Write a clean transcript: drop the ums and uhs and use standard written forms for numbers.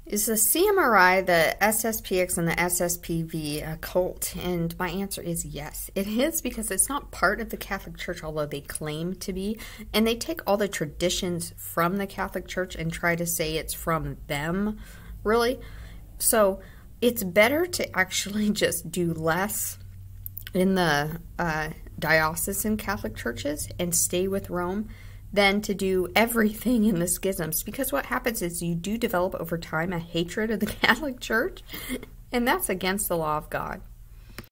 Is the CMRI, the SSPX, and the SSPV a cult? And my answer is yes. It is, because it's not part of the Catholic Church, although they claim to be. And they take all the traditions from the Catholic Church and try to say it's from them, really. So it's better to actually just do less in the diocesan Catholic churches and stay with Rome than to do everything in the schisms, because what happens is you do develop over time a hatred of the Catholic Church, and that's against the law of God.